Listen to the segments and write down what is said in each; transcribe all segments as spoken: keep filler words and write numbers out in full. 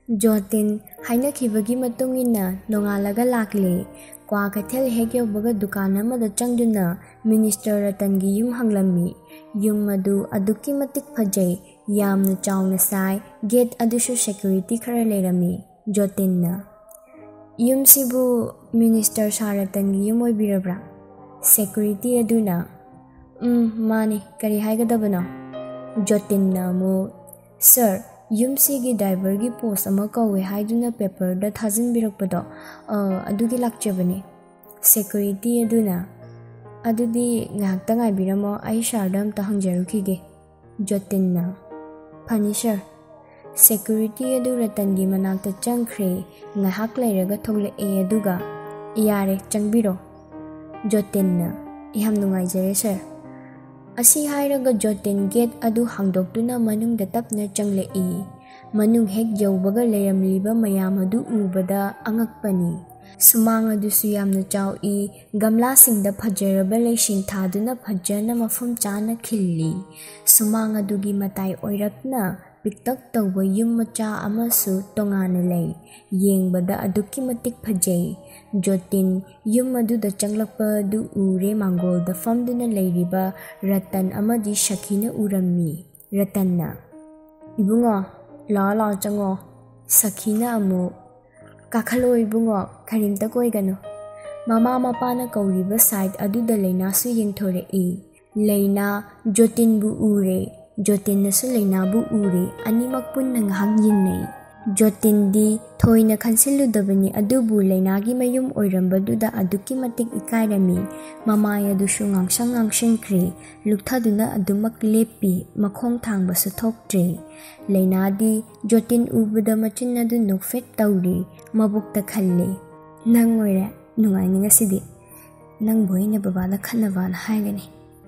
Jotin hainakibagi matungina nongalagga lakli kwa kaithel hek yaubaga dukan amada changduna Minister Ratangi yum hanglammi yum madu aduki matik phajai yamna chawna sai gate adushu security khara leirami Jotinna yum sibu Minister Saratangi yum oibirabra security aduna um mani kari haigadabano Jotinna mu sir yum sigi driver gi post ama kawe haiduna paper da thajin birakpado adugi lakchabani security aduna adudi ngakta ngai biramo ai shardam ta hangjarukige Jotinna phani sir security adu Ratangi manakta changkhre ngahak leiraga thogle e aduga yare changbiro Jotinna iham nungai jare sir asi hairaga Jotin gate adu hangdoktuna manungda tapna changle e manung hek yaubaga leiramliba mayam adu ubada angakpani sumang adusu yamna chaw e gamla singda phajaraba leising thaduna phajana mafum chana khilli sumang adugi matai oirakna piktak tawba yum macha amasu tongana lei yengbada aduki matik phajai Jotin yum aduda changlakpa du ure mangolda famduna leiriba Ratan amadi Shakina urammi Ratanna ibungo la la chango Sakina amu kakhalo ibungo karimta koigano mama mapana kauriba side aduda leina su yengthore e leina Jotin bu ure Jotin nasu leina bu ure animak punna ngahak yinnei Jotin di thoina khansiludabani adubu leina gi mayum oirambaduda aduki matik ikairami mamaya dushu ngangsang ngangshingkri lukthaduna adumak lepi makhong thangba su thoktre leina di Jotin ubada machin adu nokfet tawri mabukta khalle nang oire nungai ni ngasidi nang boina babada khanaba na haigani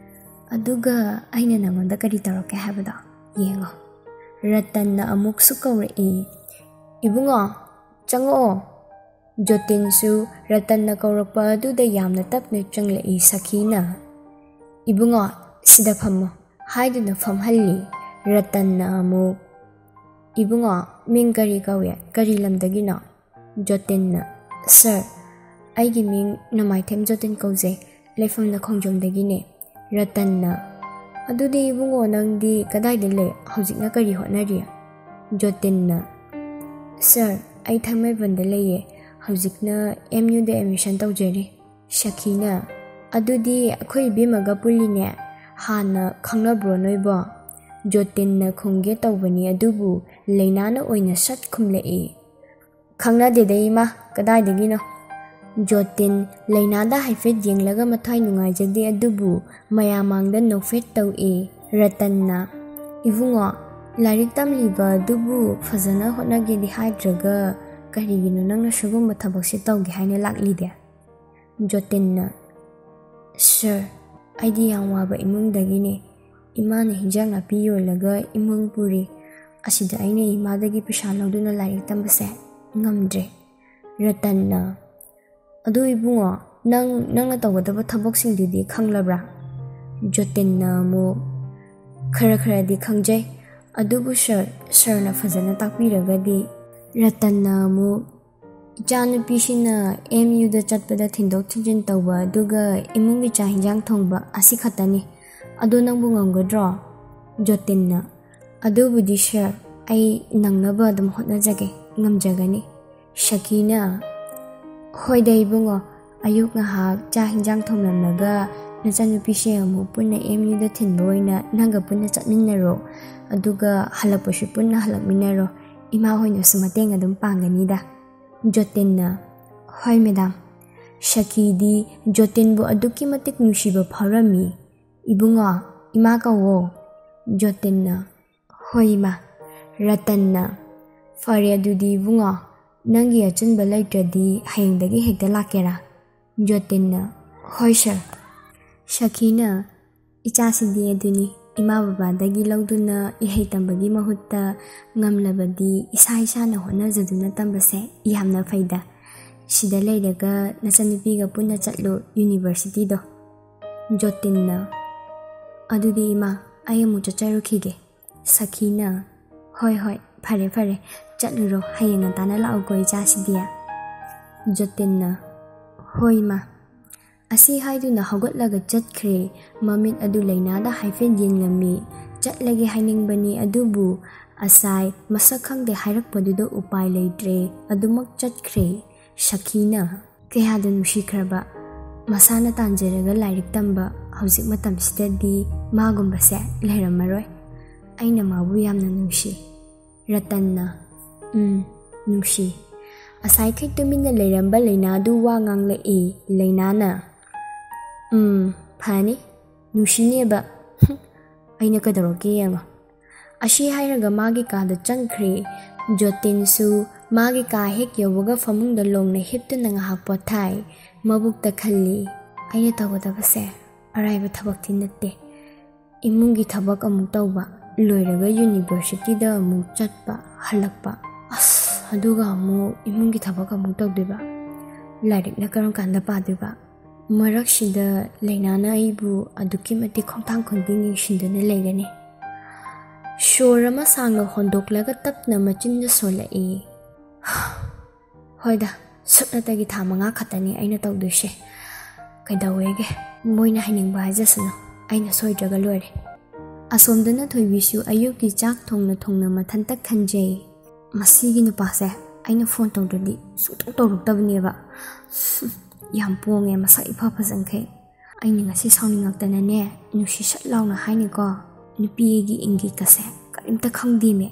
aduga aina nangonda kari tarake habada yengo Ratanna amuk su kawre e ibungo chango Jotin su Ratanna kawrakpa aduda yamna tapna changle e Sakina ibungo sida phammo haiduna phamhalli Ratanna amu ibungo ming kari kawe kari lamdagina Jotinna sir aigi ming namaithem Jotin kauje leifamna khongjomdagine Ratanna adudi ibungo nangdi kadai dile hojikna kari honari Jotinna sir ai thamai bandale ye hojikna M U da admission tawjeri Shakina adudi akhoi bimaga puline hana khangnabro noibo Jotinna khongge tawbani adubu leinana oina sat khumle e khangna de deima kadai degino Jotin leinada haifet yenglaga mathai nungai jade adubu mayamangda nofet taw e Ratanna ibungo larik tamliba adubu fazana honage di haidraga karigino nangna shugum mathabakse tawge haina lakli de Jotinna sir aidi yangwaba imung dagine imane hinjang api yolaga imung puri asida aine imadagi pisha lawduna larik tambase ngamdre Ratanna adu ibungo nang nangna tawgadaba thabok singdudi khanglabra Jotinna mu khara khara di khangjai adubu sir sirna fazana takpiragadi Ratanna mu jana pisina M U da chatpada thindok thinjin tawba aduga imungi cha hinjang thongba asi khatani adu nangbu ngamgadro Jotinna adubu di sir ai nangnaba adum hotnajage ngamjagani Shakina hoida ibungo ayuk ngahak cha hinjang thomlamnaga nachanupi se amu punna M U da thinboina nanga punna chatminnaro aduga halapushu punna halakminnaro ima hoina sumateng adum panganida Jotinna hoi madam Shakidi Jotin bu aduki matik nushiba pharami ibungo ima kawo Jotinna hoi ma Ratanna fare adudi ibungo nangi achanba laitradi hayengdagi hekta lakera Jotinna hoi sir Shakina ichasindi aduni ima babadagi lawduna ihei tambagi mahutta ngamlabadi isa isana honajaduna tambase ihamna faida sida leiraga nachanupiga punna chatlo university do Jotinna adudi ima ayamu chacharukhige Sakina hoi hoi phare phare ꯆꯠꯂꯨꯔꯣ ꯍꯌꯦꯡ ꯉꯟꯇꯥꯅ ꯂꯥꯛꯑꯣꯀꯣ ꯏꯆꯥꯁꯤꯗꯤ ꯖꯣꯇꯤꯟꯅ ꯍꯣꯏ ꯃꯥ ꯑꯁꯤ ꯍꯥꯏꯗꯨꯅ ꯍꯧꯒꯠꯂꯒ ꯆꯠꯈ꯭ꯔꯦ ꯃꯃꯤꯠ ꯑꯗꯨ ꯂꯩꯅꯥꯗ ꯍꯥꯏꯐꯦꯠ ꯌꯦꯡꯂꯝꯃꯤ ꯆꯠꯂꯒꯦ ꯍꯥꯏꯅꯤꯡꯕꯅꯤ ꯑꯗꯨꯕꯨ ꯑꯁꯥꯏ ꯃꯁꯛ ꯈꯪꯗꯦ ꯍꯥꯏꯔꯛꯄꯗꯨꯗ ꯎꯄꯥꯏ ꯂꯩꯇ꯭ꯔꯦ ꯑꯗꯨꯃꯛ ꯆꯠꯈ꯭ꯔꯦ ꯁꯈꯤꯅ ꯀꯌꯥꯗ ꯅꯨꯡꯁꯤꯈ꯭ꯔꯕ ꯃꯁꯥꯅ ꯇꯥꯟꯖꯔꯒ ꯂꯥꯏꯔꯤꯛ ꯇꯝꯕ ꯍꯧꯖꯤꯛ ꯃꯇꯝꯁꯤꯗꯗꯤ ꯃꯥꯒꯨꯝꯕꯁꯦ ꯂꯩꯔꯝꯃꯔꯣꯏ ꯑꯩꯅ ꯃꯥꯕꯨ ꯌꯥꯝꯅ ꯅꯨꯡꯁꯤ ꯔꯇꯟꯅ ꯎꯝ ꯅꯨꯡꯁꯤ ꯑꯁꯥꯏꯈꯩ ꯇꯨꯃꯤꯟꯅ ꯂꯩꯔꯝꯕ ꯂꯩꯅꯥꯗꯨ ꯋꯥ ꯉꯥꯡꯂꯛꯏ ꯂꯩꯅꯥꯅ ꯎꯝ ꯐꯅꯤ ꯅꯨꯡꯁꯤꯅꯦꯕ ꯑꯩꯅ ꯀꯩꯗꯧꯔꯛꯀꯦ ꯌꯦꯡꯉꯣ ꯑꯁꯤ ꯍꯥꯏꯔꯒ ꯃꯥꯒꯤ ꯀꯥꯗ ꯆꯪꯈ꯭ꯔꯦ ꯖꯣꯇꯤꯟꯁꯨ ꯃꯥꯒꯤ ꯀꯥ ꯍꯦꯛ ꯌꯧꯕꯒ ꯐꯃꯨꯡꯗ ꯂꯣꯡꯅ ꯍꯤꯞꯇꯨꯅ ꯉꯥꯏꯍꯥꯛ ꯄꯣꯊꯥꯏ ꯃꯕꯨꯛꯇ ꯈꯜꯂꯤ ꯑꯩꯅ ꯇꯧꯒꯗꯕꯁꯦ ꯑꯔꯥꯏꯕ ꯊꯕꯛꯇꯤ ꯅꯠꯇꯦ ꯏꯃꯨꯡꯒꯤ ꯊꯕꯛ ꯑꯃꯨꯛ ꯇꯧꯕ ꯂꯣꯏꯔꯒ ꯌꯨꯅꯤꯚꯔꯁꯤꯇꯤꯗ ꯑꯃꯨꯛ ꯆꯠꯄ ꯍꯜꯂꯛꯄ ꯑꯁ ꯑꯗꯨꯒ ꯑꯃꯨꯛ ꯏꯃꯨꯡꯒꯤ ꯊꯕꯛ ꯑꯃꯨꯛ ꯇꯧꯗꯣꯏꯕ ꯂꯥꯏꯔꯤꯛꯅ ꯀꯔꯝ ꯀꯥꯟꯗ ꯄꯥꯗꯣꯏꯕ ꯃꯔꯛꯁꯤꯗ ꯂꯩꯅꯥꯅ ꯑꯩꯕꯨ ꯑꯗꯨꯛꯀꯤ ꯃꯇꯤꯛ ꯈꯣꯡꯊꯥꯡ ꯈꯨꯗꯤꯡ ꯌꯦꯡꯁꯤꯟꯗꯨꯅ ꯂꯩꯒꯅꯤ ꯁꯣꯔ ꯑꯃ ꯁꯥꯡꯅ ꯍꯣꯟꯗꯣꯛꯂꯒ ꯇꯞꯅ ꯃꯆꯤꯟꯗ ꯁꯣꯜꯂꯛꯏ ꯍꯣꯏꯗ ꯁꯨꯞꯅꯇꯒꯤ ꯊꯥ ꯃꯉꯥ ꯈꯛꯇꯅꯤ ꯑꯩꯅ ꯇꯧꯗꯣꯏꯁꯦ ꯀꯩꯗꯧꯋꯦꯒꯦ ꯃꯣꯏꯅ ꯍꯥꯏꯅꯤꯡꯕ ꯍꯥꯏꯖꯁꯅꯨ ꯑꯩꯅ ꯁꯣꯏꯗ꯭ꯔꯒ ꯂꯣꯏꯔꯦ ꯑꯁꯣꯝꯗꯅ ꯊꯣꯏꯕꯤꯁꯨ ꯑꯌꯨꯛꯀꯤ ꯆꯥꯛ ꯊꯣꯡꯅ ꯊꯣꯡꯅ ꯃꯊꯟꯇ ꯈꯟꯖꯩ ꯃꯁꯤꯒꯤ ꯅꯨꯄꯥꯁꯦ ꯑꯩꯅ ꯐꯣꯟ ꯇꯧꯗ꯭ꯔꯗꯤ ꯁꯨꯡꯇꯧ ꯇꯧꯔꯛꯇꯕꯅꯦꯕ ꯌꯥꯝ ꯄꯣꯡꯉꯦ ꯃꯁꯛ ꯏꯐ ꯐꯖꯟꯈꯩ ꯑꯩꯅ ꯉꯁꯤ ꯁꯥꯎꯅꯤꯡꯉꯛꯇꯅꯅꯦ ꯅꯨꯡꯁꯤ ꯁꯠ ꯂꯥꯎꯅ ꯍꯥꯏꯅꯤꯀꯣ ꯅꯨꯄꯤꯒꯤ ꯏꯪꯒꯤꯠꯀꯁꯦ ꯀꯔꯤꯝꯇ ꯈꯪꯗꯦꯃꯦ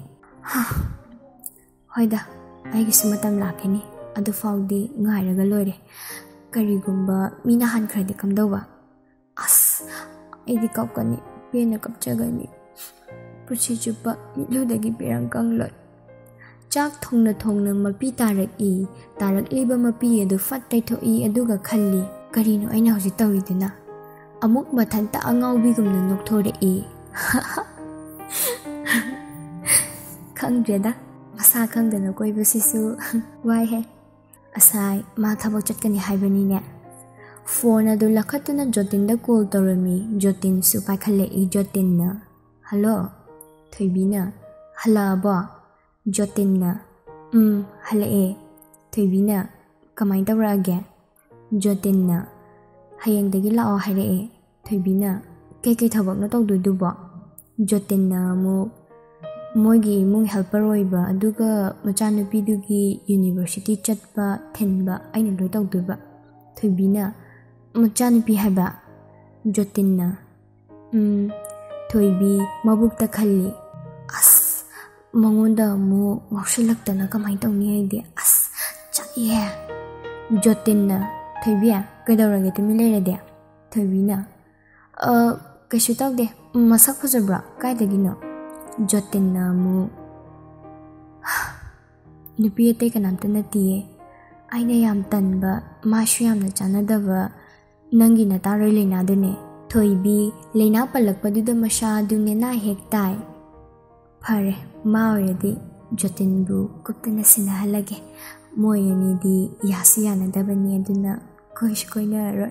ꯍꯣꯏꯗ ꯑꯩꯒꯤꯁꯨ ꯃꯇꯝ ꯂꯥꯛꯀꯅꯤ ꯑꯗꯨꯐꯥꯎꯗꯤ ꯉꯥꯏꯔꯒ ꯂꯣꯏꯔꯦ ꯀꯔꯤꯒꯨꯝꯕ ꯃꯤꯅ ꯍꯟꯈ꯭ꯔꯗꯤ ꯀꯝꯗꯧꯕ ꯑꯁ ꯑꯩꯗꯤ ꯀꯞꯀꯅꯤ ꯄꯦꯟꯅ ꯀꯞꯆꯒꯅꯤ ꯄꯨꯟꯁꯤ ꯆꯨꯞꯄ ꯃꯤꯠꯂꯨꯗꯒꯤ ꯄꯤꯔꯪ ꯀꯪꯂꯣꯏ ꯆꯥꯛ ꯊꯣꯡꯅ ꯊꯣꯡꯅ ꯃꯄꯤ ꯇꯥꯔꯛꯏ ꯇꯥꯔꯛꯂꯤꯕ ꯃꯄꯤ ꯑꯗꯨ ꯐꯠ ꯇꯩꯊꯣꯛꯏ ꯑꯗꯨꯒ ꯈꯜꯂꯤ ꯀꯔꯤꯅꯣ ꯑꯩꯅ ꯍꯧꯖꯤꯛ ꯇꯧꯔꯤꯗꯨꯅ ꯑꯃꯨꯛ ꯃꯊꯟꯇ ꯑꯉꯥꯎꯕꯤꯒꯨꯝꯅ ꯅꯣꯛꯊꯣꯔꯛꯏ ꯈꯪꯗ꯭ꯔꯦꯗ ꯃꯁꯥ ꯈꯪꯗꯅ ꯀꯣꯏꯕꯁꯤꯁꯨ ꯋꯥꯏꯍꯦ ꯑꯁꯥꯏ ꯃꯥ ꯊꯕꯛ ꯆꯠꯀꯅꯤ ꯍꯥꯏꯕꯅꯤꯅꯦ ꯐꯣꯟ ꯑꯗꯨ ꯂꯧꯈꯠꯇꯨꯅ ꯖꯣꯇꯤꯟꯗ ꯀꯣꯜ ꯇꯧꯔꯝꯃꯤ ꯖꯣꯇꯤꯟꯁꯨ ꯄꯥꯏꯈꯠꯂꯛꯏ ꯖꯣꯇꯤꯟꯅ ꯍꯜꯂꯣ ꯊꯣꯏꯕꯤꯅ ꯍꯜꯂꯛꯑꯕꯣ ꯖꯣꯇꯤꯟꯅ ꯎꯝ ꯍꯜꯂꯛꯑꯦ ꯊꯣꯏꯕꯤꯅ ꯀꯃꯥꯏꯅ ꯇꯧꯔꯛꯑꯒꯦ ꯖꯣꯇꯤꯟꯅ ꯍꯌꯦꯡꯗꯒꯤ ꯂꯥꯛꯑꯣ ꯍꯥꯏꯔꯛꯑꯦ ꯊꯣꯏꯕꯤꯅ ꯀꯩꯀꯩ ꯊꯕꯛꯅꯣ ꯇꯧꯗꯣꯏꯗꯨꯕꯣ ꯖꯣꯇꯤꯟꯅ ꯑꯃꯨꯛ ꯃꯣꯏꯒꯤ ꯏꯃꯨꯡ ꯍꯦꯜꯄꯔ ꯑꯣꯏꯕ ꯑꯗꯨꯒ ꯃꯆꯥꯅꯨꯄꯤꯗꯨꯒꯤ ꯌꯨꯅꯤꯚꯔꯁꯤꯇꯤ ꯆꯠꯄ ꯊꯤꯟꯕ ꯑꯩꯅ ꯂꯣꯏ ꯇꯧꯗꯣꯏꯕ ꯊꯣꯏꯕꯤꯅ ꯃꯆꯥꯅꯨꯄꯤ ꯍꯥꯏꯕ ꯖꯣꯇꯤꯟꯅ ꯎꯝ ꯊꯣꯏꯕꯤ ꯃꯕꯨꯛꯇ ꯈꯜꯂꯤ ꯑꯁ ꯃꯉꯣꯟꯗ ꯑꯃꯨꯛ ꯉꯥꯎꯁꯤꯜꯂꯛꯇꯅ ꯀꯃꯥꯏꯅ ꯇꯧꯅꯤ ꯑꯩꯗꯤ ꯑꯁ ꯆꯥꯛꯏꯍꯦ ꯖꯣꯇꯤꯟꯅ ꯊꯣꯏꯕꯤ ꯀꯩꯗꯧꯔꯒꯦ ꯇꯨꯃꯤꯟ ꯂꯩꯔꯗꯤ ꯊꯣꯏꯕꯤꯅ ꯀꯩꯁꯨ ꯇꯧꯗꯦ ꯃꯁꯛ ꯐꯖꯕ꯭ꯔꯣ ꯀꯥꯏꯗꯒꯤꯅꯣ ꯖꯣꯇꯤꯟꯅ ꯑꯃꯨꯛ ꯅꯨꯄꯤ ꯑꯇꯩ ꯀꯅꯥꯝꯇ ꯅꯠꯇꯤꯌꯦ ꯑꯩꯅ ꯌꯥꯝ ꯇꯟꯕ ꯃꯥꯁꯨ ꯌꯥꯝꯅ ꯆꯥꯟꯅꯗꯕ ꯅꯪꯒꯤ ꯅꯇꯥꯔꯣꯏ ꯂꯩꯅꯥꯗꯨꯅꯦ ꯊꯣꯏꯕꯤ ꯂꯩꯅꯥ ꯄꯜꯂꯛꯄꯗꯨꯗ ꯃꯁꯥ ꯑꯗꯨ ꯅꯦꯅꯥ ꯍꯦꯛ ꯇꯥꯏ ꯐꯔꯦ ꯃꯥ ꯑꯣꯏꯔꯗꯤ ꯖꯣꯇꯤꯟꯕꯨ ꯀꯨꯞꯇꯅ ꯁꯤꯟꯅꯍꯜꯂꯒꯦ ꯃꯣꯏ ꯑꯅꯤꯗꯤ ꯌꯥꯁꯨ ꯌꯥꯅꯗꯕꯅꯤ ꯑꯗꯨꯅ ꯀꯣꯏꯁꯨ ꯀꯣꯏꯅꯔꯔꯣꯏ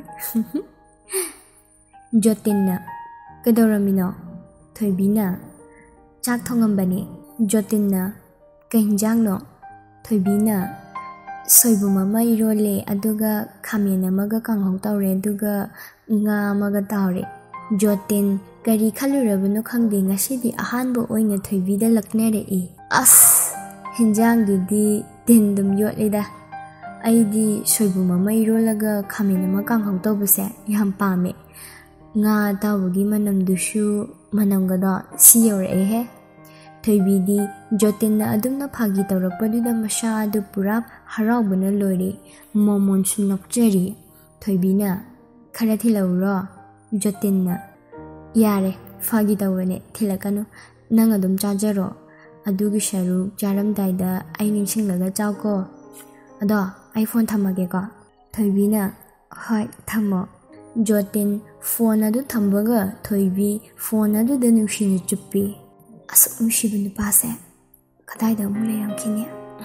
ꯖꯣꯇꯤꯟꯅ ꯀꯩꯗꯧꯔꯝꯃꯤꯅꯣ ꯊꯣꯏꯕꯤꯅ ꯆꯥꯛ ꯊꯣꯡꯉꯝꯕꯅꯤ ꯖꯣꯇꯤꯟꯅ ꯀꯩ ꯍꯤꯟꯖꯥꯡꯅꯣ ꯊꯣꯏꯕꯤꯅ ꯁꯣꯏꯕꯨꯝ ꯑꯃ ꯏꯔꯣꯜꯂꯦ ꯑꯗꯨꯒ ꯈꯥꯃꯦꯟ ꯑꯃꯒ ꯀꯥꯡꯍꯧ ꯇꯧꯔꯦ ꯑꯗꯨꯒ ꯉꯥ ꯑꯃꯒ ꯇꯥꯎꯔꯦ ꯖꯣꯇꯤꯟ ꯀꯔꯤ ꯈꯜꯂꯨꯔꯕꯅꯣ ꯈꯪꯗꯦ ꯉꯁꯤꯗꯤ ꯑꯍꯥꯟꯕ ꯑꯣꯏꯅ ꯊꯣꯏꯕꯤꯗ ꯂꯛꯅꯔꯛꯏ ꯑꯁ ꯍꯤꯟꯖꯥꯡꯗꯨꯗꯤ ꯇꯤꯟꯗꯨꯝ ꯌꯣꯠꯂꯤꯗ ꯑꯩꯗꯤ ꯁꯣꯏꯕꯨꯝ ꯑꯃ ꯏꯔꯣꯜꯂꯒ ꯈꯥꯃꯦꯟ ꯑꯃ ꯀꯥꯡꯍꯧ ꯇꯧꯕꯁꯦ ꯌꯥꯝ ꯄꯥꯝꯃꯦ ꯉꯥ ꯑꯇꯥꯎꯕꯒꯤ ꯃꯅꯝꯗꯨꯁꯨ ꯃꯅꯝꯒꯗꯣ ꯁꯤ ꯌꯧꯔꯛꯑꯦꯍꯦ ꯊꯣꯏꯕꯤꯗꯤ ꯖꯣꯇꯤꯟꯅ ꯑꯗꯨꯝꯅ ꯐꯥꯒꯤ ꯇꯧꯔꯛꯄꯗꯨꯗ ꯃꯁꯥ ꯑꯗꯨ ꯄꯨꯔꯥ ꯍꯔꯥꯎꯕꯅ ꯂꯣꯏꯔꯦ ꯃꯣꯃꯣꯟꯁꯨ ꯅꯣꯛꯆꯔꯤ ꯊꯣꯏꯕꯤꯅ ꯈꯔ ꯊꯤꯜꯂꯛꯎꯔꯣ ꯖꯣꯇꯤꯟꯅ ꯌꯥꯔꯦ ꯐꯥꯒꯤ ꯇꯧꯕꯅꯦ ꯊꯤꯜꯂꯛꯀꯅꯨ ꯅꯪ ꯑꯗꯨꯝ ꯆꯥꯖꯔꯣ ꯑꯗꯨꯒꯤ ꯁꯔꯨꯛ ꯆꯥꯔꯝꯗꯥꯏꯗ ꯑꯩ ꯅꯤꯡꯁꯤꯡꯂꯒ ꯆꯥꯎꯀꯣ ꯑꯗꯣ ꯑꯩ ꯐꯣꯟ ꯊꯝꯃꯒꯦꯀꯣ ꯊꯣꯏꯕꯤꯅ ꯍꯣꯏ ꯊꯝꯃꯣ ꯖꯣꯇꯤꯟ ꯐꯣꯟ ꯑꯗꯨ ꯊꯝꯕꯒ ꯊꯣꯏꯕꯤ ꯐꯣꯟ ꯑꯗꯨꯗ ꯅꯨꯡꯁꯤꯅ ꯆꯨꯞꯄꯤ ꯑꯁꯨꯛ ꯅꯨꯡꯁꯤꯕ ꯅꯨꯄꯥꯁꯦ ꯀꯗꯥꯏꯗ ꯑꯃꯨꯛ ꯂꯩꯔꯝꯈꯤꯅꯤ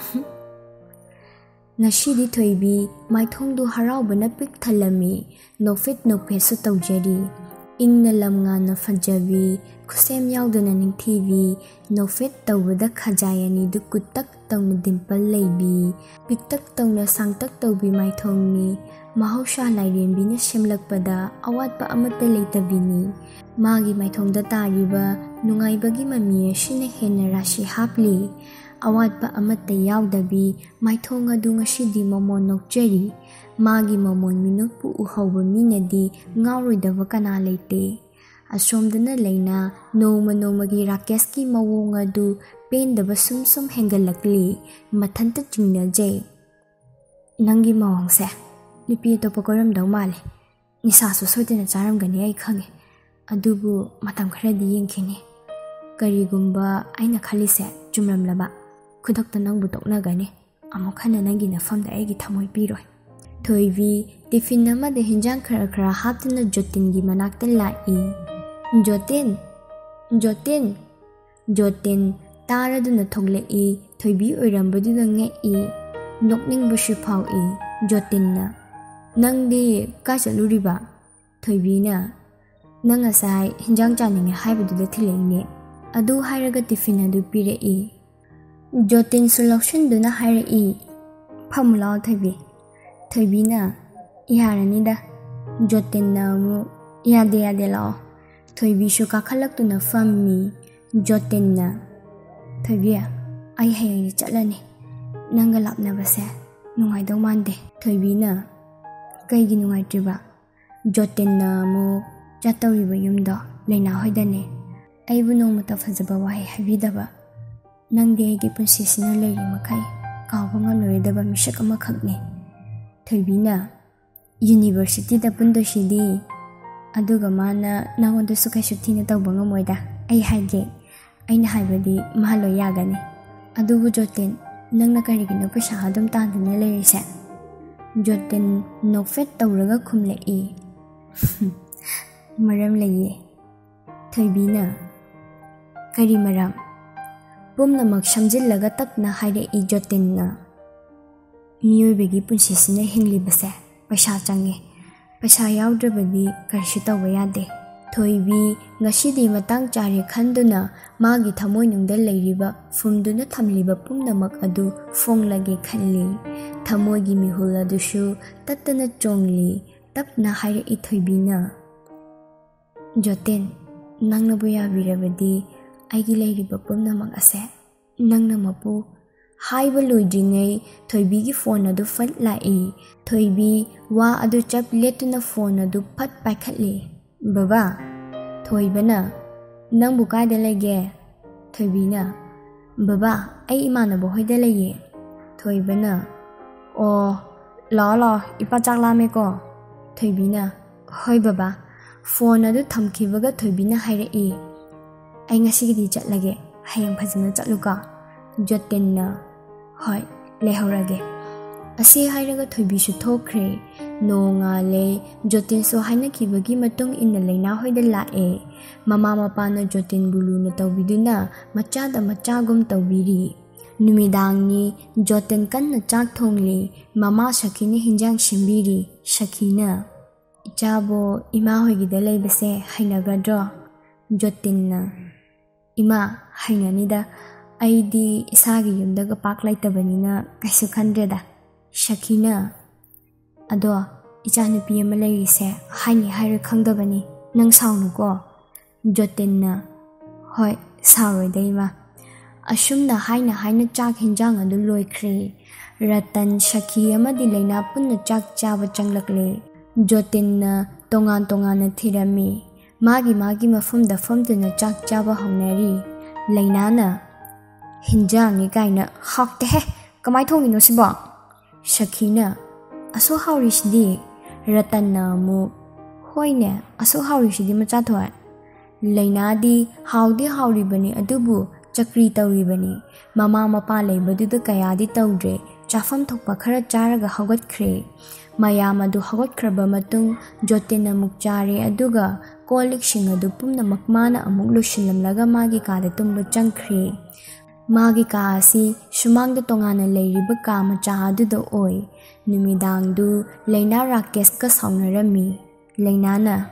ꯉꯁꯤꯗꯤ ꯊꯣꯏꯕꯤ ꯃꯥꯏꯊꯣꯡꯗꯨ ꯍꯔꯥꯎꯕꯅ ꯄꯤꯛ ꯊꯜꯂꯝꯃꯤ ꯅꯣꯛꯐꯦꯠ ꯅꯣꯛꯐꯦꯠꯁꯨ ꯇꯧꯖꯔꯤ ꯏꯪꯅ ꯂꯝꯉꯥꯟꯅ ꯐꯖꯕꯤ ꯈꯨꯠꯁꯦꯝ ꯌꯥꯎꯗꯅ ꯅꯤꯡꯊꯤꯕꯤ ꯅꯣꯛꯐꯦꯠ ꯇꯧꯕꯗ ꯈꯖꯥꯏ ꯑꯅꯤꯗꯨ ꯀꯨꯠꯇꯛ ꯇꯧꯅ ꯗꯤꯝꯄꯜ ꯂꯩꯕꯤ ꯄꯤꯛꯇꯛ ꯇꯧꯅ ꯁꯥꯡꯇꯛ ꯇꯧꯕꯤ ꯃꯥꯏꯊꯣꯡꯅꯤ ꯃꯍꯧꯁꯥ ꯂꯥꯏꯔꯦꯝꯕꯤꯅ ꯁꯦꯝꯂꯛꯄꯗ ꯑꯋꯥꯠꯄ ꯑꯃꯠꯇ ꯂꯩꯇꯕꯤꯅꯤ ꯃꯥꯒꯤ ꯃꯥꯏꯊꯣꯡꯗ ꯇꯥꯔꯤꯕ ꯅꯨꯡꯉꯥꯏꯕꯒꯤ ꯃꯃꯤ ꯑꯁꯤꯅ ꯍꯦꯟꯅ ꯔꯥꯁꯤ ꯍꯥꯞꯂꯤ ꯑꯋꯥꯠꯄ ꯑꯃꯠꯇ ꯌꯥꯎꯗꯕꯤ ꯃꯥꯏꯊꯣꯡ ꯑꯗꯨ ꯉꯁꯤꯗꯤ ꯃꯃꯣꯟ ꯅꯣꯛꯆꯔꯤ ꯃꯥꯒꯤ ꯃꯃꯣꯟ ꯃꯤꯅꯣꯛꯄꯨ ꯎꯍꯧꯕ ꯃꯤꯅꯗꯤ ꯉꯥꯎꯔꯣꯏꯗꯕ ꯀꯅꯥ ꯂꯩꯇꯦ ꯑꯁꯣꯝꯗꯅ ꯂꯩꯅ ꯅꯣꯡꯃ ꯅꯣꯡꯃꯒꯤ ꯔꯥꯀꯦꯁꯀꯤ ꯃꯑꯣꯡ ꯑꯗꯨ ꯄꯦꯟꯗꯕ ꯁꯨꯝ ꯁꯨꯝ ꯍꯦꯟꯒꯠꯂꯛꯂꯤ ꯃꯊꯟꯇ ꯆꯤꯡꯅꯖꯩ ꯅꯪꯒꯤ ꯃꯑꯣꯡꯁꯦ ꯅꯨꯄꯤ ꯑꯇꯣꯞꯄ ꯀꯣꯏꯔꯝꯗꯧ ꯃꯥꯜꯂꯦ ꯅꯤꯁꯥꯁꯨ ꯁꯣꯏꯗꯅ ꯆꯥꯔꯝꯒꯅꯤ ꯑꯩ ꯈꯪꯉꯦ ꯑꯗꯨꯕꯨ ꯃꯇꯝ ꯈꯔꯗꯤ ꯌꯦꯡꯈꯤꯅꯤ ꯀꯔꯤꯒꯨꯝꯕ ꯑꯩꯅ ꯈꯜꯂꯤꯁꯦ ꯆꯨꯝꯔꯝꯂꯕ ꯈꯨꯗꯛꯇ ꯅꯪꯕꯨ ꯇꯣꯛꯅꯒꯅꯤ ꯑꯃꯨꯛ ꯍꯟꯅ ꯅꯪꯒꯤ ꯅꯐꯝꯗ ꯑꯩꯒꯤ ꯊꯃꯣꯏ ꯄꯤꯔꯣꯏ ꯊꯣꯏꯕꯤ ꯇꯤꯐꯤꯟ ꯑꯃꯗ ꯍꯤꯟꯖꯥꯡ ꯈꯔ ꯈꯔ ꯍꯥꯞꯇꯨꯅ ꯖꯣꯇꯤꯟꯒꯤ ꯃꯅꯥꯛꯇ ꯂꯥꯛꯏ ꯖꯣꯇꯤꯟ ꯖꯣꯇꯤꯟ ꯖꯣꯇꯤꯟ ꯇꯥꯔꯗꯨꯅ ꯊꯣꯛꯂꯛꯏ ꯊꯣꯏꯕꯤ ꯑꯣꯏꯔꯝꯕꯗꯨꯗ ꯉꯛꯏ ꯅꯣꯛꯅꯤꯡꯕꯁꯨ ꯐꯥꯎꯏ ꯖꯣꯇꯤꯟꯅ ꯅꯪꯗꯤ ꯀꯥꯏ ꯆꯠꯂꯨꯔꯤꯕ ꯊꯣꯏꯕꯤꯅ ꯅꯪ ꯉꯁꯥꯏ ꯍꯤꯟꯖꯥꯡ ꯆꯥꯅꯤꯡꯉꯦ ꯍꯥꯏꯕꯗꯨꯗ ꯊꯤꯜꯂꯛꯏꯅꯦ ꯑꯗꯨ ꯍꯥꯏꯔꯒ ꯇꯤꯐꯤꯟ ꯑꯗꯨ ꯄꯤꯔꯛꯏ ꯖꯣꯇꯤꯟꯁꯨ ꯂꯧꯁꯤꯟꯗꯨꯅ ꯍꯥꯏꯔꯛꯏ ꯐꯝꯃꯨ ꯂꯥꯛꯑꯣ ꯊꯣꯏꯕꯤ ꯊꯣꯏꯕꯤꯅ ꯌꯥꯔꯅꯤꯗ ꯖꯣꯇꯤꯟꯅ ꯑꯃꯨꯛ ꯌꯥꯗꯦ ꯌꯥꯗꯦ ꯂꯥꯛꯑꯣ ꯊꯣꯏꯕꯤꯁꯨ ꯀꯥꯈꯠꯂꯛꯇꯨꯅ ꯐꯝꯃꯤ ꯖꯣꯇꯤꯟꯅ ꯊꯣꯏꯕꯤ ꯑꯩ ꯍꯌꯦꯡꯗꯤ ꯆꯠꯂꯅꯤ ꯅꯪꯒ ꯂꯥꯞꯅꯕꯁꯦ ꯅꯨꯡꯉꯥꯏꯗꯧ ꯃꯥꯟꯗꯦ ꯊꯣꯏꯕꯤꯅ ꯀꯩꯒꯤ ꯅꯨꯡꯉꯥꯏꯇ꯭ꯔꯤꯕ ꯖꯣꯇꯤꯟꯅ ꯑꯃꯨꯛ ꯆꯠꯇꯧꯔꯤꯕ ꯌꯨꯝꯗꯣ ꯂꯩꯅꯥ ꯍꯣꯏꯗꯅꯦ ꯑꯩꯕꯨ ꯅꯣꯡꯃꯇ ꯐꯖꯕ ꯋꯥꯍꯩ ꯍꯥꯏꯕꯤꯗꯕ ꯅꯪꯗꯤ ꯑꯩꯒꯤ ꯄꯨꯟꯁꯤꯁꯤꯅ ꯂꯩꯔꯤ ꯃꯈꯩ ꯀꯥꯎꯕ ꯉꯝꯂꯔꯣꯏꯗꯕ ꯃꯤꯁꯛ ꯑꯃꯈꯛꯅꯤ ꯊꯣꯏꯕꯤꯅ ꯌꯨꯅꯤꯚꯔꯁꯤꯇꯤꯗ ꯄꯨꯟꯗꯣꯏꯁꯤꯗꯤ ꯑꯗꯨꯒ ꯃꯥꯅ ꯅꯪꯉꯣꯟꯗꯁꯨ ꯀꯩꯁꯨ ꯊꯤꯅ ꯇꯧꯕ ꯉꯝꯃꯣꯏꯗ ꯑꯩ ꯍꯥꯏꯒꯦ ꯑꯩꯅ ꯍꯥꯏꯕꯗꯤ ꯃꯥ ꯂꯣꯏ ꯌꯥꯒꯅꯤ ꯑꯗꯨꯕꯨ ꯖꯣꯇꯤꯟ ꯅꯪꯅ ꯀꯔꯤꯒꯤꯅꯣ ꯄꯩꯁꯥ ꯑꯗꯨꯝ ꯇꯥꯟꯗꯨꯅ ꯂꯩꯔꯤꯁꯦ ꯖꯣꯇꯤꯟ ꯅꯣꯛꯐꯦꯠ ꯇꯧꯔꯒ ꯈꯨꯝꯂꯛꯏ ꯃꯔꯝ ꯂꯩꯌꯦ ꯊꯣꯏꯕꯤꯅ ꯀꯔꯤ ꯃꯔꯝ ꯄꯨꯝꯅꯃꯛ ꯁꯝꯖꯤꯜꯂꯒ ꯇꯞꯅ ꯍꯥꯏꯔꯛꯏ ꯖꯣꯇꯤꯟꯅ ꯃꯤꯑꯣꯏꯕꯒꯤ ꯄꯨꯟꯁꯤꯁꯤꯅ ꯍꯤꯡꯂꯤꯕꯁꯦ ꯄꯩꯁꯥ ꯆꯪꯉꯦ ꯄꯩꯁꯥ ꯌꯥꯎꯗ꯭ꯔꯕꯗꯤ ꯀꯔꯤꯁꯨ ꯇꯧꯕ ꯌꯥꯗꯦ ꯊꯣꯏꯕꯤ ꯉꯁꯤꯗꯤ ꯃꯇꯥꯡ ꯆꯥꯔꯦ ꯈꯟꯗꯨꯅ ꯃꯥꯒꯤ ꯊꯃꯣꯏꯅꯨꯡꯗ ꯂꯩꯔꯤꯕ ꯐꯨꯝꯗꯨꯅ ꯊꯝꯂꯤꯕ ꯄꯨꯝꯅꯃꯛ ꯑꯗꯨ ꯐꯣꯡꯂꯒꯦ ꯈꯜꯂꯤ ꯊꯃꯣꯏꯒꯤ ꯃꯤꯍꯨꯜ ꯑꯗꯨꯁꯨ ꯇꯠꯇꯅ ꯆꯣꯡꯂꯤ ꯇꯞꯅ ꯍꯥꯏꯔꯛꯏ ꯊꯣꯏꯕꯤꯅ ꯖꯣꯇꯤꯟ ꯅꯪꯅꯕꯨ ꯌꯥꯕꯤꯔꯕꯗꯤ ꯑꯩꯒꯤ ꯂꯩꯔꯤꯕ ꯄꯨꯝꯅꯃꯛ ꯑꯁꯦ ꯅꯪꯅ ꯃꯄꯨ ꯍꯥꯏꯕ ꯂꯣꯏꯗ꯭ꯔꯤꯉꯩ ꯊꯣꯏꯕꯤꯒꯤ ꯐꯣꯟ ꯑꯗꯨ ꯐꯠ ꯂꯥꯛꯏ ꯊꯣꯏꯕꯤ ꯋꯥ ꯑꯗꯨ ꯆꯞ ꯂꯦꯞꯇꯨꯅ ꯐꯣꯟ ꯑꯗꯨ ꯐꯠ ꯄꯥꯏꯈꯠꯂꯤ ꯕꯕꯥ ꯊꯣꯏꯕꯅ ꯅꯪꯕꯨ ꯀꯥꯏꯗ ꯂꯩꯒꯦ ꯊꯣꯏꯕꯤꯅ ꯕꯕꯥ ꯑꯩ ꯏꯃꯥꯟꯅꯕ ꯍꯣꯏꯗ ꯂꯩꯌꯦ ꯊꯣꯏꯕꯅ ꯑꯣ ꯂꯥꯛꯑꯣ ꯂꯥꯛꯑꯣ ꯏꯄꯥ ꯆꯥꯛ ꯂꯥꯝꯃꯦꯀꯣ ꯊꯣꯏꯕꯤꯅ ꯍꯣꯏ ꯕꯕꯥ ꯐꯣꯟ ꯑꯗꯨ ꯊꯝꯈꯤꯕꯒ ꯊꯣꯏꯕꯤꯅ ꯍꯥꯏꯔꯛꯏ ꯑꯩ ꯉꯁꯤꯒꯤꯗꯤ ꯆꯠꯂꯒꯦ ꯍꯌꯦꯡ ꯐꯖꯅ ꯆꯠꯂꯨꯀꯣ ꯖꯣꯇꯤꯟꯅ ꯍꯣꯏ ꯂꯩꯍꯧꯔꯒꯦ ꯑꯁꯤ ꯍꯥꯏꯔꯒ ꯊꯣꯏꯕꯤꯁꯨ ꯊꯣꯛꯈ꯭ꯔꯦ ꯅꯣꯡꯉꯥꯜꯂꯦ ꯖꯣꯇꯤꯟꯁꯨ ꯍꯥꯏꯅꯈꯤꯕꯒꯤ ꯃꯇꯨꯡ ꯏꯟꯅ ꯂꯩꯅꯥ ꯍꯣꯏꯗ ꯂꯥꯛꯑꯦ ꯃꯃꯥ ꯃꯄꯥꯅ ꯖꯣꯇꯤꯟꯕꯨ ꯂꯨꯅ ꯇꯧꯕꯤꯗꯨꯅ ꯃꯆꯥꯗ ꯃꯆꯥꯒꯨꯝ ꯇꯧꯕꯤꯔꯤ ꯅꯨꯃꯤꯗꯥꯡꯅꯤ ꯖꯣꯇꯤꯟ ꯀꯟꯅ ꯆꯥꯛ ꯊꯣꯡꯂꯤ ꯃꯃꯥ ꯁꯈꯤꯅ ꯍꯤꯟꯖꯥꯡ ꯁꯦꯝꯕꯤꯔꯤ ꯁꯈꯤꯅ ꯏꯆꯥꯕꯨ ꯏꯃꯥ ꯍꯣꯏꯒꯤꯗ ꯂꯩꯕꯁꯦ ꯍꯩꯅꯒꯗ꯭ꯔꯣ ꯖꯣꯇꯤꯟꯅ ꯏꯃꯥ ꯍꯩꯅꯅꯤꯗ ꯑꯩꯗꯤ ꯏꯁꯥꯒꯤ ꯌꯨꯝꯗꯒ ꯄꯥꯛ ꯂꯩꯇꯕꯅꯤꯅ ꯀꯩꯁꯨ ꯈꯟꯗ꯭ꯔꯦꯗ ꯁꯈꯤꯅ ꯑꯗꯣ ꯏꯆꯥꯅꯨꯄꯤ ꯑꯃ ꯂꯩꯔꯤꯁꯦ ꯍꯥꯏꯅꯤ ꯍꯥꯏꯔ ꯈꯪꯗꯕꯅꯤ ꯅꯪ ꯁꯥꯎꯅꯨꯀꯣ ꯖꯣꯇꯤꯟꯅ ꯍꯣꯏ ꯁꯥꯎꯔꯣꯏꯗ ꯏꯃꯥ ꯑꯁꯨꯝꯅ ꯍꯥꯏꯅ ꯍꯥꯏꯅ ꯆꯥꯛ ꯍꯤꯟꯖꯥꯡ ꯑꯗꯨ ꯂꯣꯏꯈ꯭ꯔꯦ ꯔꯇꯟ ꯁꯈꯤ ꯑꯃꯗꯤ ꯂꯩꯅꯥ ꯄꯨꯟꯅ ꯆꯥꯛ ꯆꯥꯕ ꯆꯪꯂꯛꯂꯦ ꯖꯣꯇꯤꯟꯅ ꯇꯣꯉꯥꯟ ꯇꯣꯉꯥꯟꯅ ꯊꯤꯔꯝꯃꯤ ꯃꯥꯒꯤ ꯃꯥꯒꯤ ꯃꯐꯝꯗ ꯐꯝꯗꯨꯅ ꯆꯥꯛ ꯆꯥꯕ ꯍꯧꯅꯔꯤ ꯂꯩꯅꯥꯅ ꯍꯤꯟꯖꯥꯡꯅꯤ ꯀꯥꯏꯅ ꯍꯥꯎꯇꯦꯍꯦ ꯀꯃꯥꯏ ꯊꯣꯡꯉꯤꯅꯣ ꯁꯤꯕꯣ ꯁꯈꯤꯅ ꯑꯁꯨꯛ ꯍꯥꯎꯔꯤꯁꯤꯗꯤ ꯔꯇꯟꯅ ꯑꯃꯨꯛ ꯍꯣꯏꯅꯦ ꯑꯁꯨꯛ ꯍꯥꯎꯔꯤꯁꯤꯗꯤ ꯃꯆꯥ ꯊꯣꯏ ꯂꯩꯅꯥꯗꯤ ꯍꯥꯎꯗꯤ ꯍꯥꯎꯔꯤꯕꯅꯤ ꯑꯗꯨꯕꯨ ꯆꯀ꯭ꯔꯤ ꯇꯧꯔꯤꯕꯅꯤ ꯃꯃꯥ ꯃꯄꯥ ꯂꯩꯕꯗꯨꯗ ꯀꯌꯥꯗꯤ ꯇꯧꯗ꯭ꯔꯦ ꯆꯥꯐꯝ ꯊꯣꯛꯄ ꯈꯔ ꯆꯥꯔꯒ ꯍꯧꯒꯠꯈ꯭ꯔꯦ ꯃꯌꯥꯝ ꯑꯗꯨ ꯍꯧꯒꯠꯈ꯭ꯔꯕ ꯃꯇꯨꯡ ꯖꯣꯇꯤꯟ ꯑꯃꯨꯛ ꯆꯥꯔꯦ ꯑꯗꯨꯒ ꯀꯣꯜ ꯂꯤꯛꯁꯤꯡ ꯑꯗꯨ ꯄꯨꯝꯅꯃꯛ ꯃꯥꯅ ꯑꯃꯨꯛ ꯂꯣꯏꯁꯤꯜꯂꯝꯂꯒ ꯃꯥꯒꯤ ꯀꯥꯗ ꯇꯨꯝꯕ ꯆꯪꯈ꯭ꯔꯦ ꯃꯥꯒꯤ ꯀꯥ ꯑꯁꯤ ꯁꯨꯃꯥꯡꯗ ꯇꯣꯉꯥꯟꯅ ꯂꯩꯔꯤꯕ ꯀꯥ ꯃꯆꯥ ꯑꯗꯨꯗ ꯑꯣꯏ ꯅꯨꯃꯤꯗꯥꯡꯗꯨ ꯂꯩꯅꯥ ꯔꯥꯀꯦꯁꯀ ꯁꯥꯎꯅꯔꯝꯃꯤ ꯂꯩꯅꯥꯅ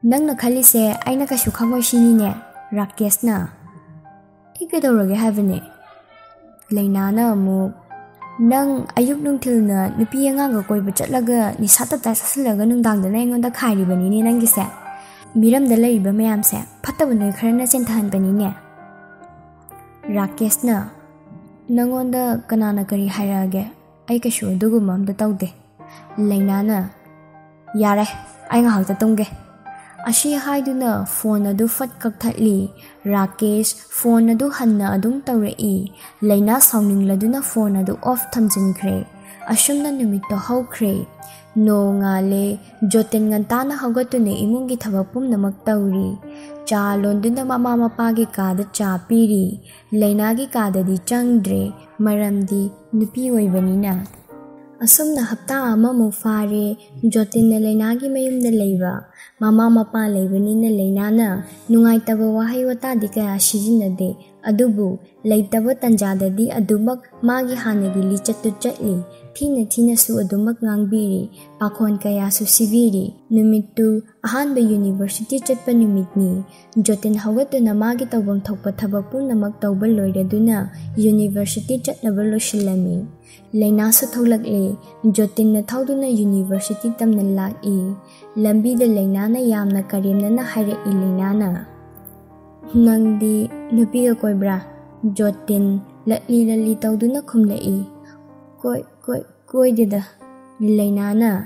Nangna khalise aina kasu khangoi sinine Rakeshna. Ikadorage havene. Lainana amu nang ayuk nungthilna nupi angang ga koiba chatlaga ni sata ta sasilaga nungdangda na ingonda khairibani ni nangise. Miramda laiba mayamse phattaba noi kharana chenthanbani ne. Rakeshna nangonda kanana kari hairage ai kasu aduguma amda tawde. Lainana yare ai ngahakta tungge. Ashi haiduna phone adu fat kakthali. Rakesh phone adu hanna adum tawrei. Laina sawningladuna phone adu off thamjinkre. Ashumna numitto haukre. No ngale Jotin ngantana haugatune imungi thabak pumnamak tawri. Cha londuna mama mapagi kada cha piri. Lainagi kadadi changdre maramdi nupi oibanina. Asumna hapta ama mu fare Jotin na Lainagi mayumda leiba mama mapa leibanina Lainana nungaitaba wahai watadi kaya sizinade adubu leitaba tanjadadi adumak magi hanagi lichatu chatli thina thina su adumak ngangbiri pakhon kaya su sibiri numittu ahanba university chatpa numitni Jotin hawatuna magi tawbam thokpa thabak punamak tawba loiraduna university chatnaba losilami. Lainasu tholakle Jotin na thauduna university tamna laki lambi da Lainana yamna karimna na haire I Lainana nangdi nupi ga koibra Jotin latli latli tauduna khumlai koi koi koi dida Lainana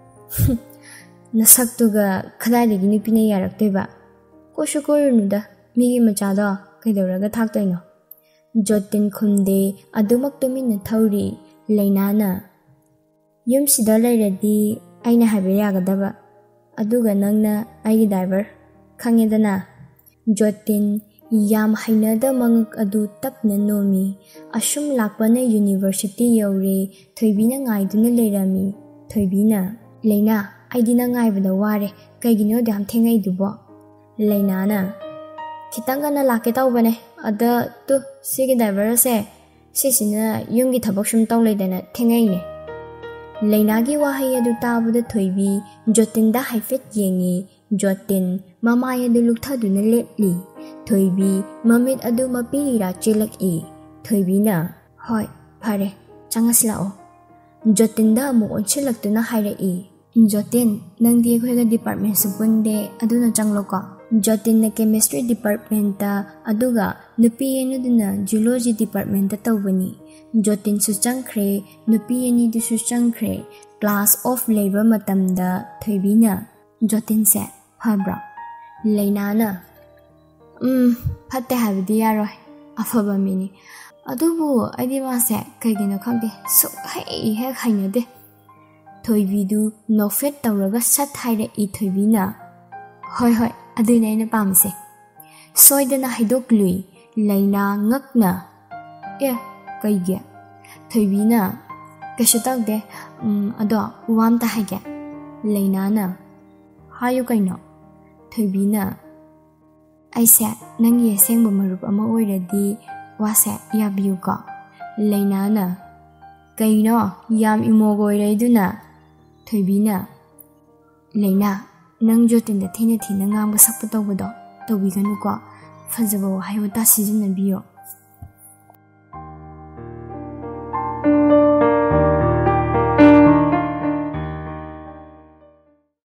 nasaktuga khadaidagi nupi na yaraktoiba koshu korunuda migi machado kaidauraga thaktoino Jotin khumde adumak tumina thauri Lainana yum sida lairadi aina haiba yagadaba aduga nangna aigi driver khangedana Jotin yam hainada mangak adu tapna nomi ashum lakpana university yaure thoibina ngaiduna leirami thoibina Laina aidina ngaibada ware kaigino dam thengai dubo Lainana kitangana lake tawbane ada tu sigi driver se sisina yungi thabak sum tawleidana thengaine Lainagi wahai adu tabuda thoibi Jotinda haifet yengi Jotin mama adu lukthaduna lepli thoibi mamit adu mapirira chilaki thoibina hoi phare changaslao Jotinda amu onchilaktuna hairei Jotin nangdi khoiga department supunde aduna changloko Jotin na chemistry department ta aduga nupi enuduna geology department ta tawbani Jotin su changkhre nupi eni du su changkhre class of labor matamda thoibina Jotin se phabra Lainana um phatte habdi yaroi afaba mini adubu aidi ma se kaigino khangde so hai he khainade thoibidu nofet tawraga sat haire I thoibina hoi hoi aduna ina pamse soidana haidoklui Laina ngakna e kaige thoibina kashu tawde um ado wam ta haige Lainana hayu kaino thoibina aise nangi sengba marup ama oiradi wase yabiu ko Lainana kaino yam imogoiraiduna thoibina Laina nang Jotinda thina thina ngamba sakpa tawbado tawbiganu ko fajaba wahai wata sizinabiyo